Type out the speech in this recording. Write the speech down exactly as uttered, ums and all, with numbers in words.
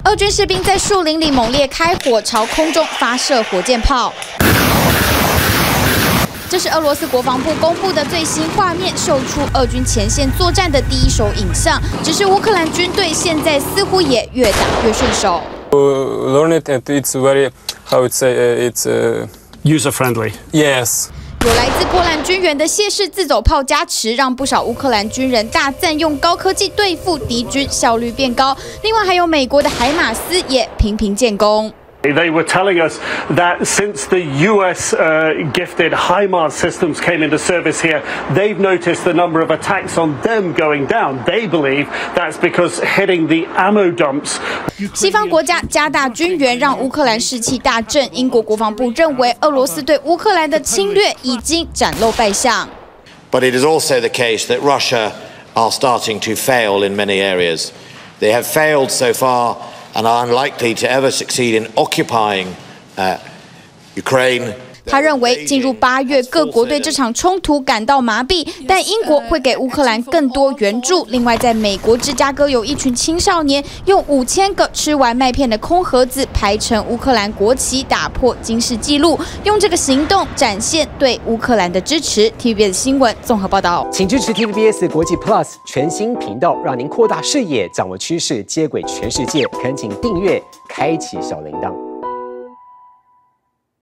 俄军士兵在树林里猛烈开火，朝空中发射火箭炮。 这是俄罗斯国防部公布的最新画面，秀出俄军前线作战的第一手影像。只是乌克兰军队现在似乎也越打越顺手。 Learn it and it's very how it say it's user friendly. Yes. 有来自波兰军援的谢氏自走炮加持，让不少乌克兰军人大赞用高科技对付敌军效率变高。另外还有美国的海马斯也频频建功。 They were telling us that since the U S uh, gifted HIMARS systems came into service here, they've noticed the number of attacks on them going down. They believe that's because hitting the ammo dumps. 西方国家加大军援，让乌克兰士气大振。英国国防部认为，俄罗斯对乌克兰的侵略已经崭露败相。 But it is also the case that Russia are starting to fail in many areas. They have failed so far. And are unlikely to ever succeed in occupying uh, Ukraine. 他认为，进入八月，各国对这场冲突感到麻痹，但英国会给乌克兰更多援助。另外，在美国芝加哥有一群青少年用五千个吃完麦片的空盒子排成乌克兰国旗，打破金氏纪录，用这个行动展现对乌克兰的支持。T V B S 新闻综合报道， 请支持 T V B S 国际 Plus 全新频道，让您扩大视野，掌握趋势，接轨全世界。恳请订阅，开启小铃铛。